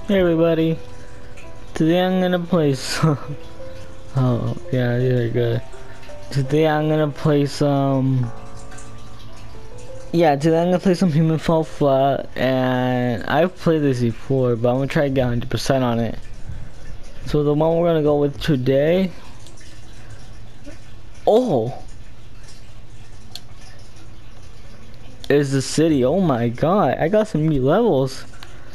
Hey everybody, today I'm gonna play some, oh yeah, these are good. Today I'm gonna play some, today I'm gonna play some Human Fall Flat, and I've played this before, but I'm gonna try to get 100% on it. So the one we're gonna go with today, is the city. Oh my god, I got some new levels.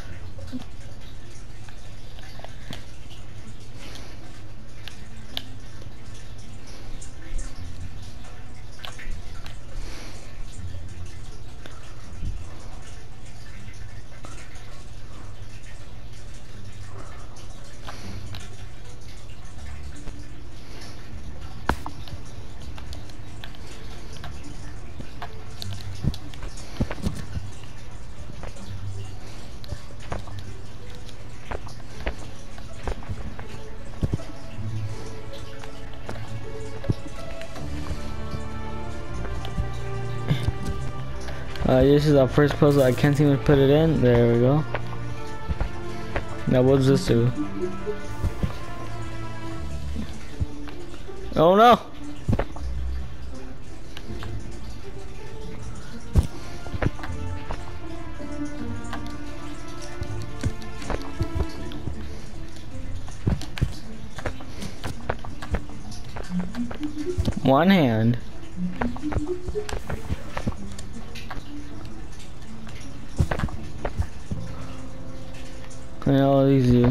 This is our first puzzle. I can't seem to put it in. There we go. Now what does this do? Oh no! One hand. And all these do.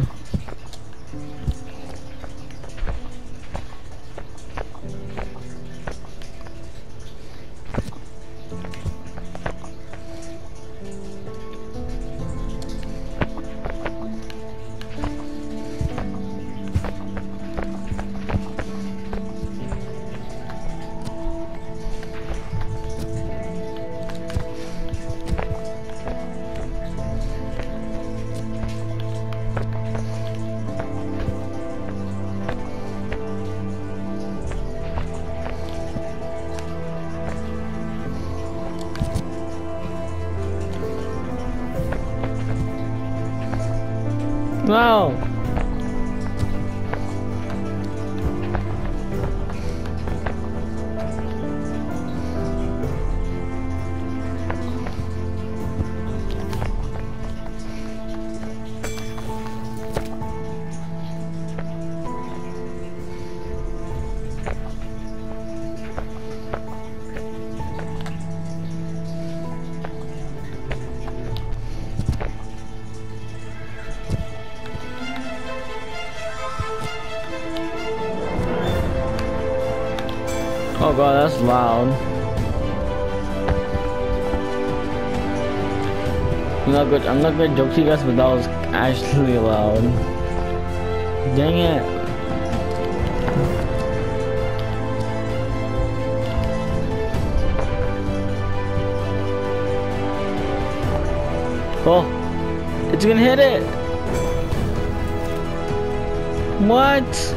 Wow! Oh god, that's loud. I'm not gonna joke to you guys, but that was actually loud. Dang it. Oh, it's gonna hit it. What?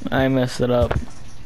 I messed it up.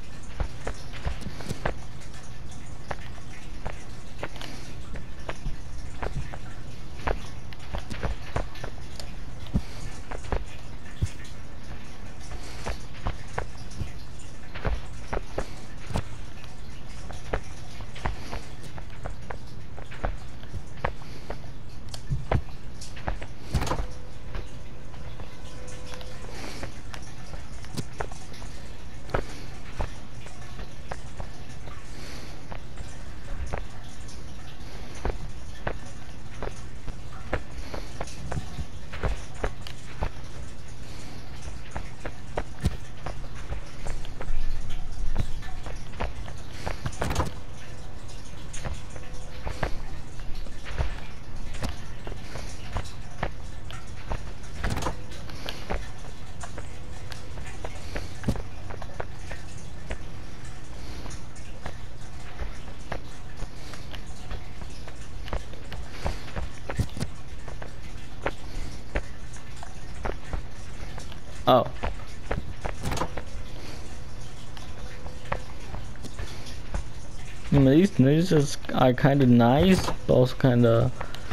Oh. These just are kind of nice, but also kind of.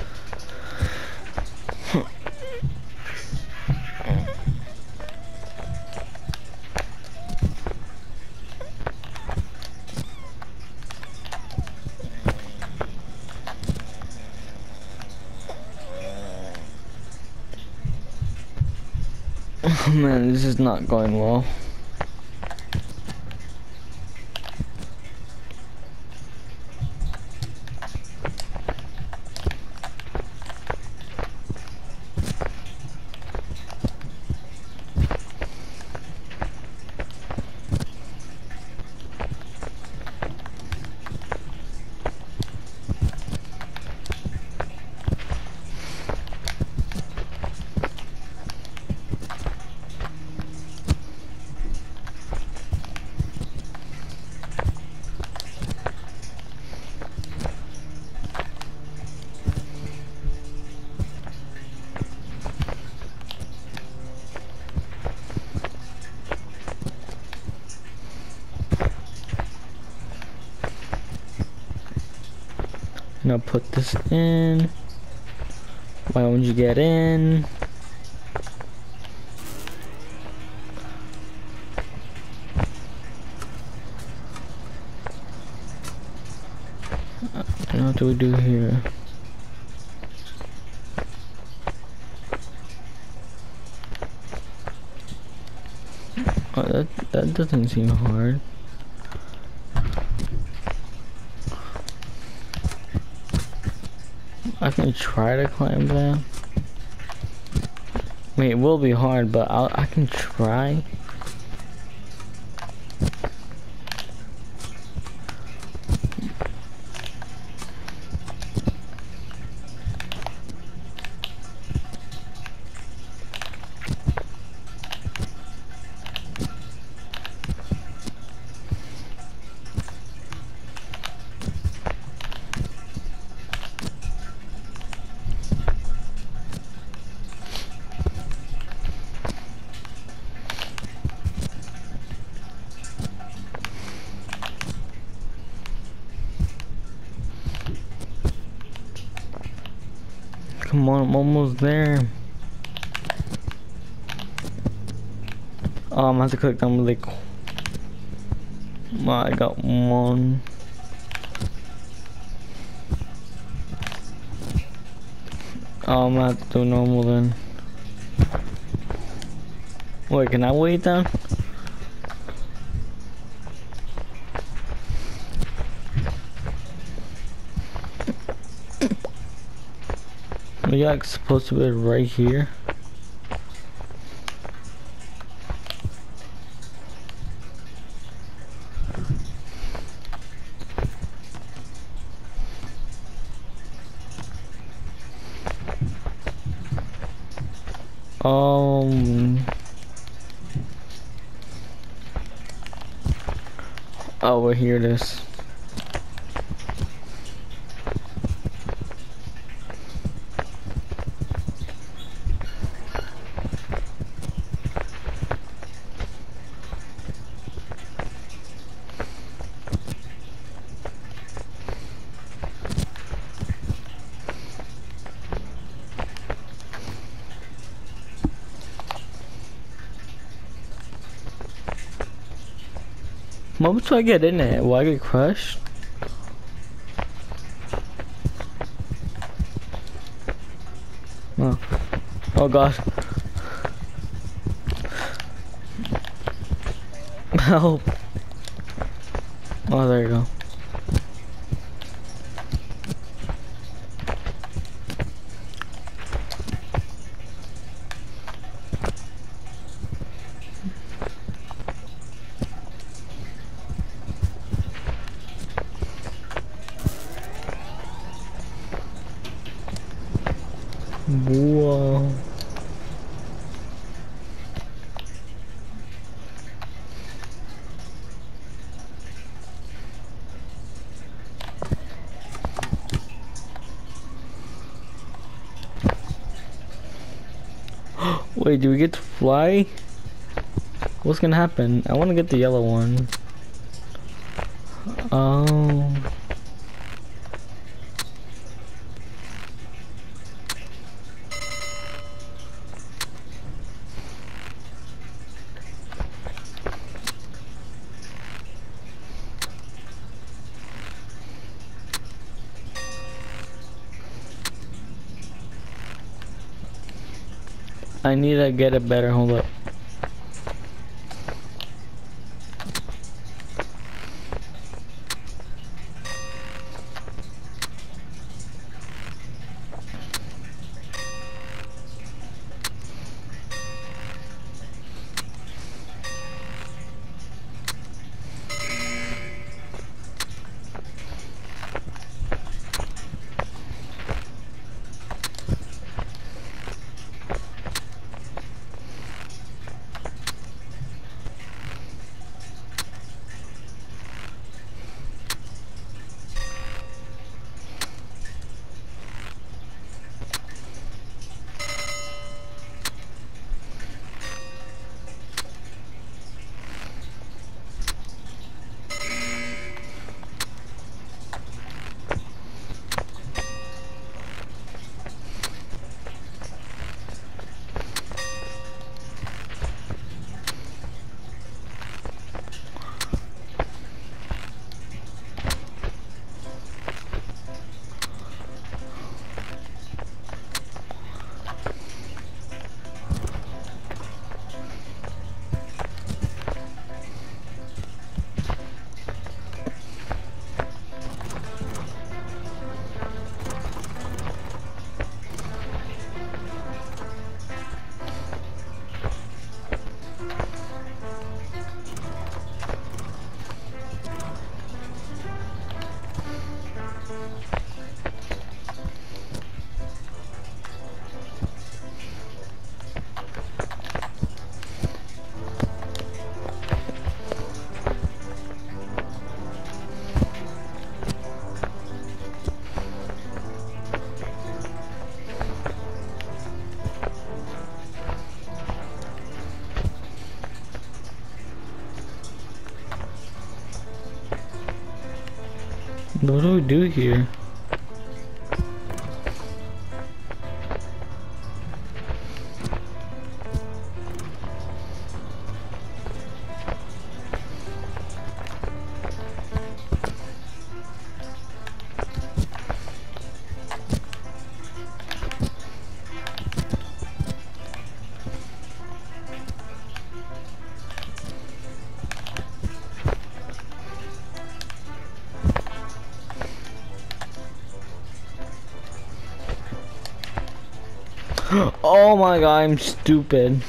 Man, this is not going well. Now put this in. Why won't you get in? And what do we do here? Oh, that doesn't seem hard. I can try to climb that. I mean, it will be hard, but I can try. Come on, I'm almost there. Oh, I'm gonna have to click down really quick. I got one. Oh, I'm gonna have to do normal then. Wait, can I wait then? We got supposed to be right here. Oh, we're here. This. Moment till I get in it, will I get crushed? Oh, oh gosh. Help. Oh, there you go. Whoa. Wait, do we get to fly? What's gonna happen? I wanna get the yellow one. Oh. I need to get it better, hold up. What do we do here? Oh my god, I'm stupid.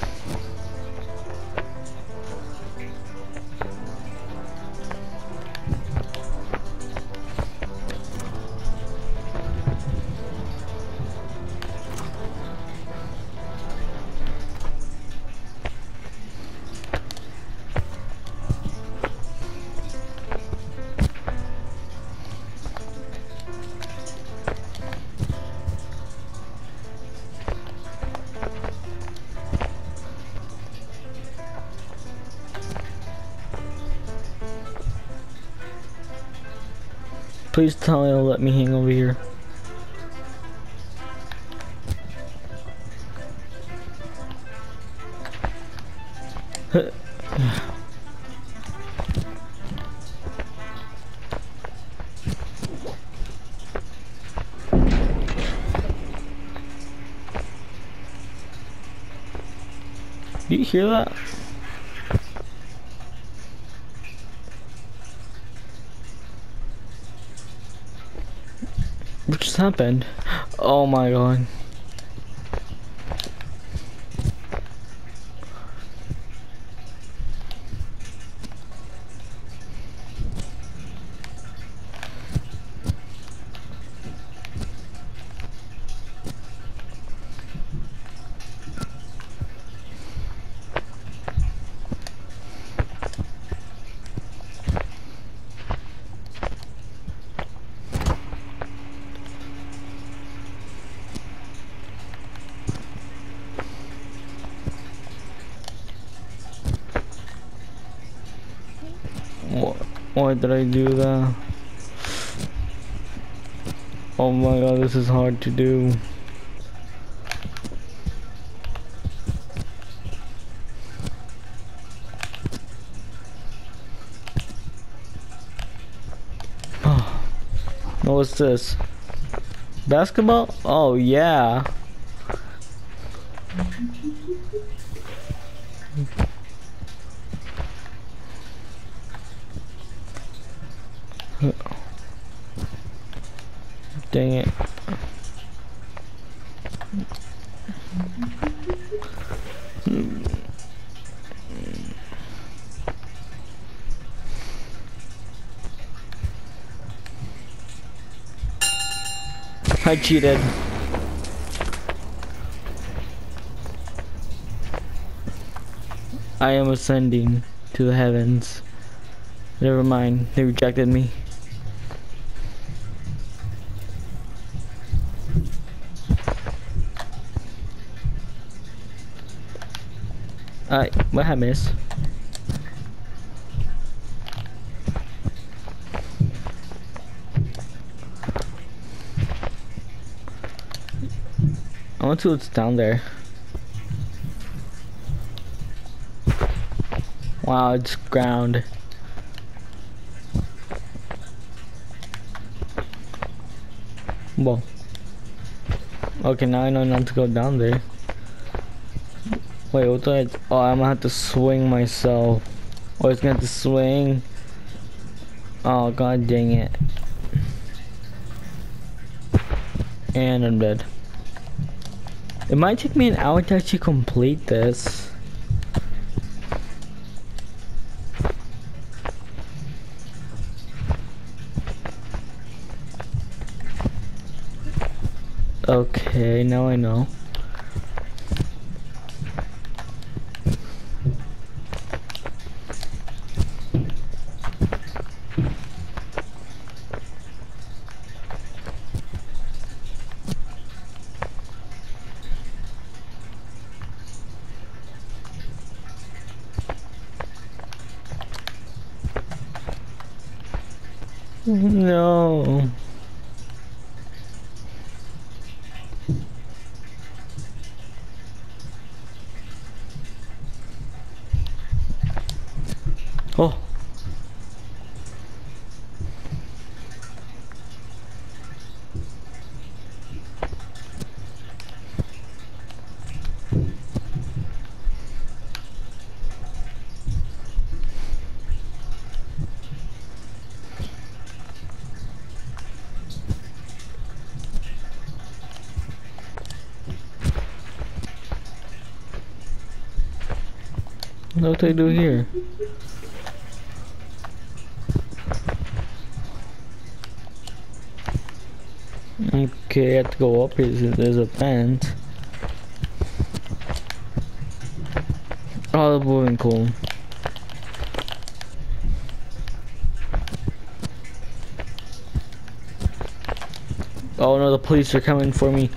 Please tell me it'll let me hang over here. Do you hear that? What just happened? Oh my god. Why did I do that? Oh my god, this is hard to do. What's this? Basketball? Oh yeah. Dang it. I cheated. I am ascending to the heavens. Never mind, they rejected me. What I miss? I want to see what's down there. Wow, it's ground. Well, okay, now I know not to go down there. Wait, what do I? Oh, I'm gonna have to swing myself. Oh, it's gonna have to swing. Oh, god dang it. And I'm dead. It might take me an hour to actually complete this. Okay, now I know. No. Oh. What do I do here? Okay, I have to go up here since there's a vent. Oh, the moving cool. Oh no, the police are coming for me.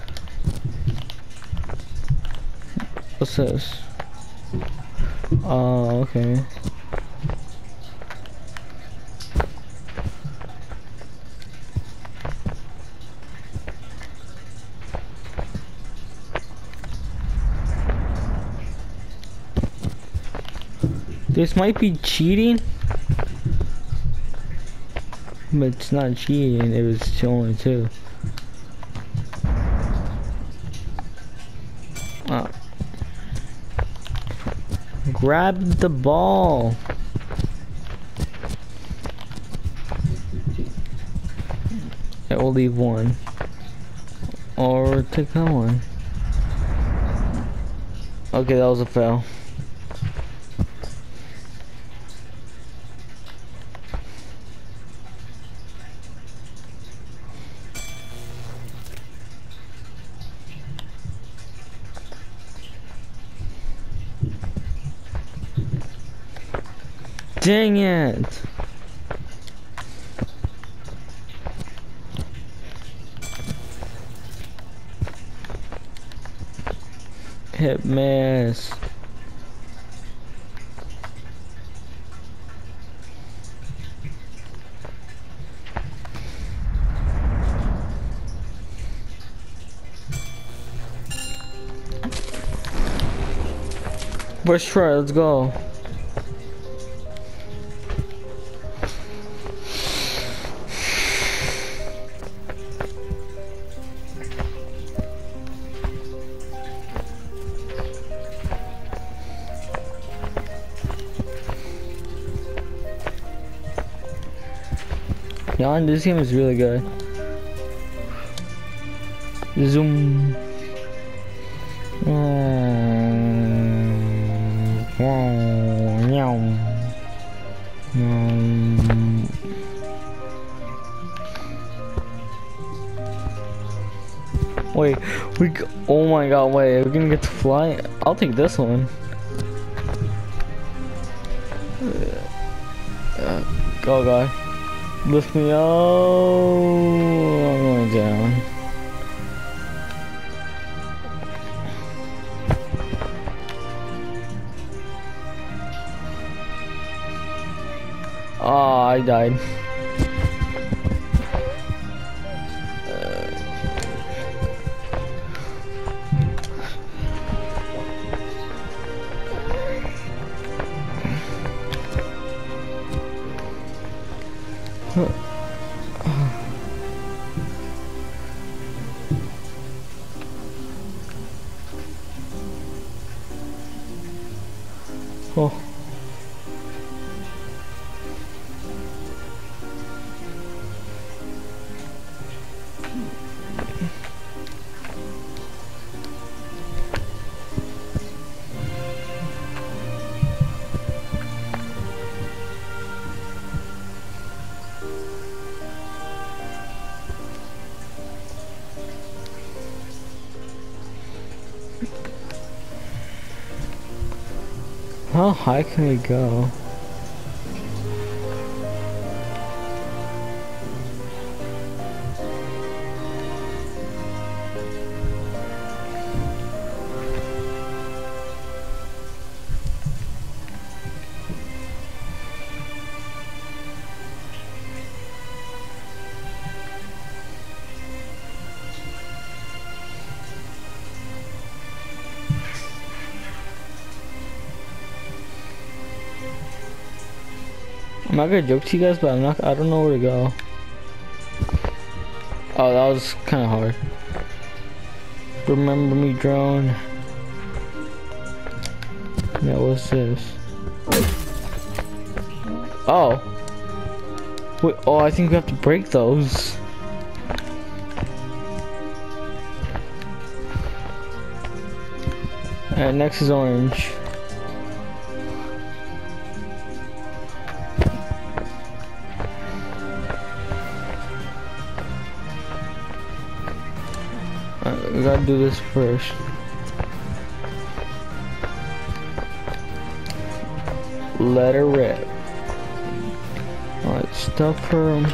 What's this? Oh, okay. This might be cheating, but it's not cheating. It was only two. Oh. Grab the ball. Yeah, we'll leave one. Or take that one. Okay, that was a fail. Dang it! Hit miss. First try, let's go. Yeah, this game is really good. Zoom. Wait, oh my god, wait, we're gonna get to fly? I'll take this one. Oh god. Lift me up. I'm going down. Oh, I died. Oh. How high can we go? I'm not gonna joke to you guys, but I don't know where to go. Oh, that was kinda hard. Remember me, drone. Yeah, what's this? Oh. Wait, oh, I think we have to break those. Alright, next is orange. We gotta do this first. Let her rip. Alright, stuff her.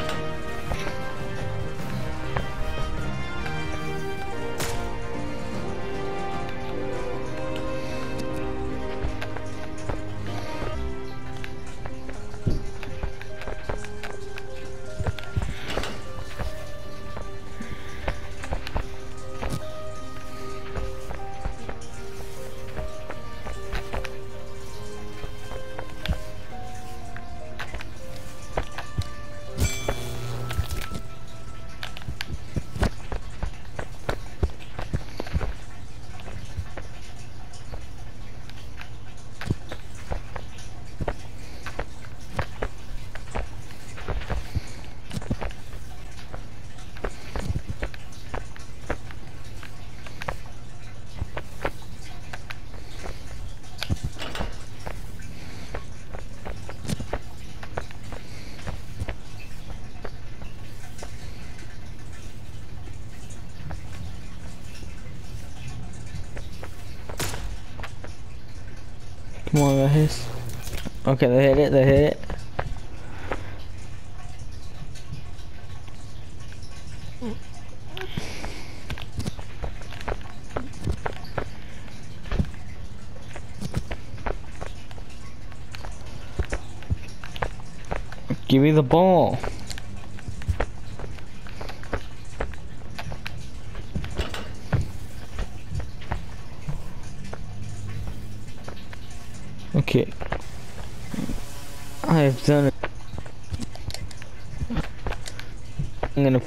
Come on, guys. Okay, they hit it, they hit it. Give me the ball. Okay. I have done it. I'm gonna.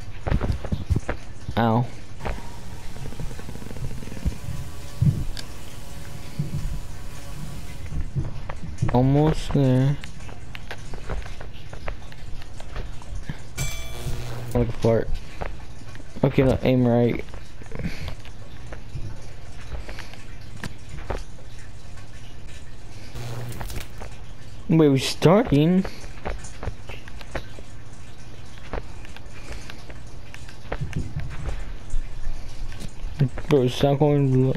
Ow. Almost there. Look apart. Okay, now aim right. Wait, we're starting? Bro, it's not going to...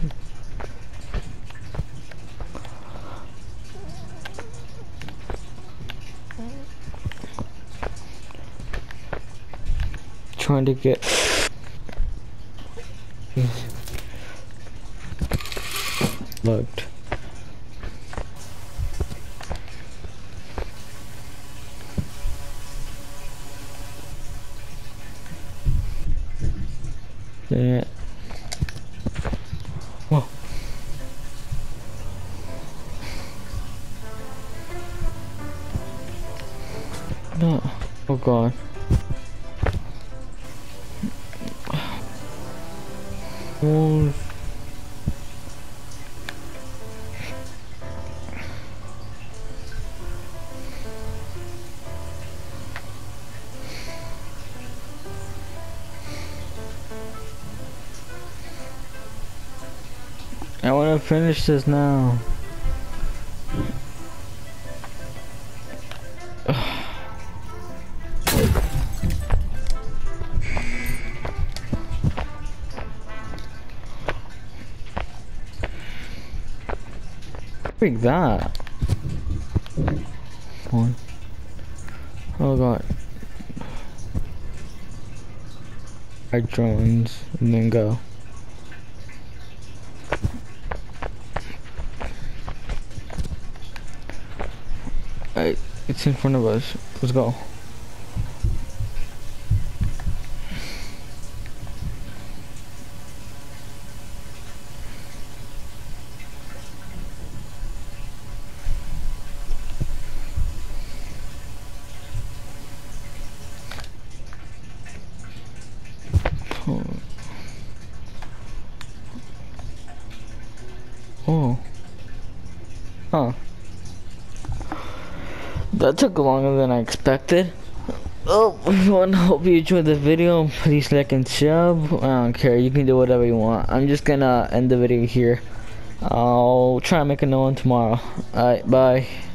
Trying to get... Looked. Yeah. Whoa. No. Oh god. Oh. I want to finish this now. Freak that. One. Oh god. Our drones and then go. Alright, it's in front of us. Let's go. Oh. Huh. That took longer than I expected. Oh, everyone, hope you enjoyed the video. Please like and sub. I don't care, you can do whatever you want. I'm just gonna end the video here. I'll try and make another one tomorrow. Alright, bye.